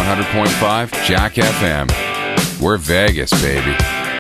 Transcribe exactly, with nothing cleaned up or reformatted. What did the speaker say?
hundred point five Jack F M. We're Vegas, baby.